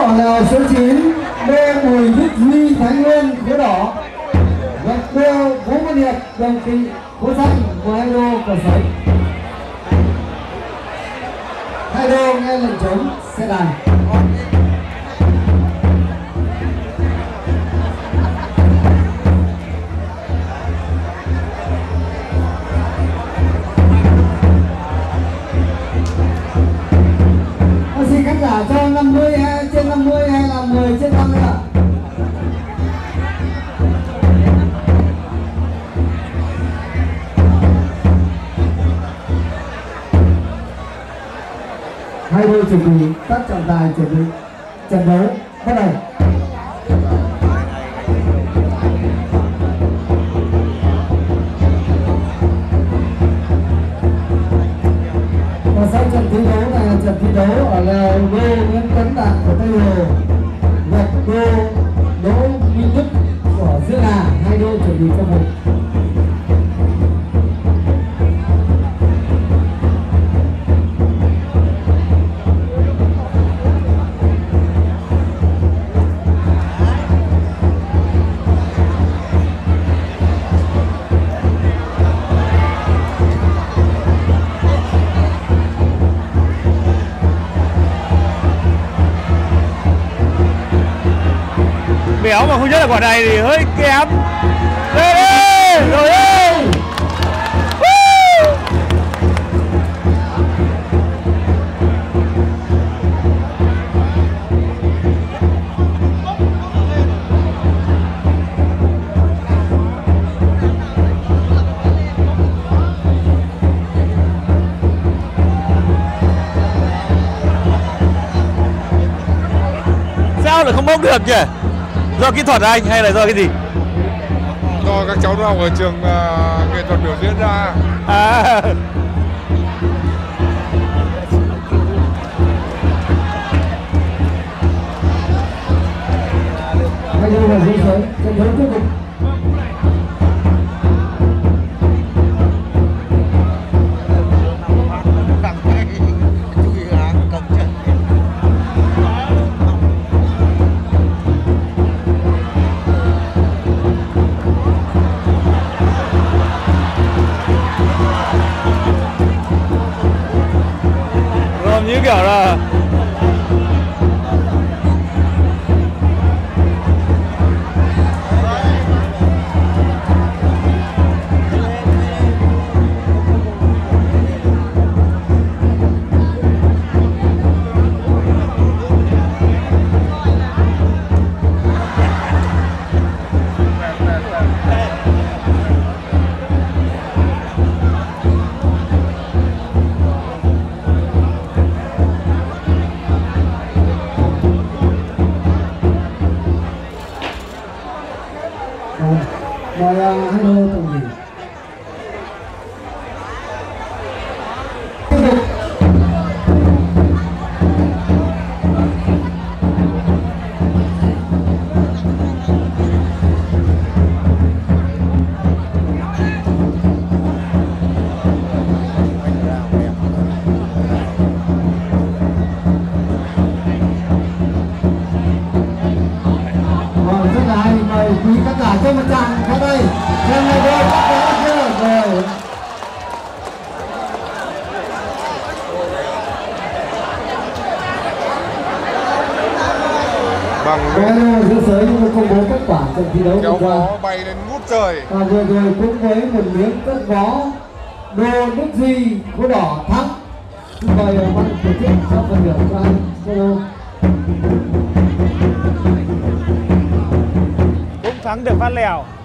đỏ là số 9 Lê Bùi Đức Duy Thái Nguyên khối đỏ. Gặp đô Vũ Văn Hiệp Đồng Kỵ khối xanh của hai đô cờ sấy. Hai đô nghe lệnh trống xe đàn. Xin khán giả cho 50 trên 50 hay là 10 trên 50 ạ? Hai đôi chuẩn bị các trọng tài, chuẩn bị trận đấu bắt đầu. Và sau trận thi đấu này là trận thi đấu ở lèo đô Nguyễn Tấn Đạt của Tây Hồ, gặp đô Đỗ Minh Đức của Giữa Hà. Hai đôi chuẩn bị cho một. Béo mà không nhớ là quả này thì hơi kém. Đây đây, rồi đây. Sao lại không bốc được nhỉ? Do kỹ thuật anh hay là do cái gì? Do các cháu học ở trường nghệ thuật biểu diễn ra. À. Hai đôi là dưới sới, trận đấu tiếp tục. Như kiểu là mời hai đôi tổng nghỉ. Tiếp tục. Rất là hay, mời quý khán giả cho một tràng vào đây. Xem hai đôi bắt vé chưa rồi. Bằng vé dưới sới chúng tôi công bố kết quả trận thi đấu vừa qua. bay lên ngút trời. Và vừa rồi cũng với một miếng cất vó Đô Đức Duy khối đỏ thắng. Xin mời ban tổ chức cho phần thưởng cho anh Đô. cũng thắng được phát lèo.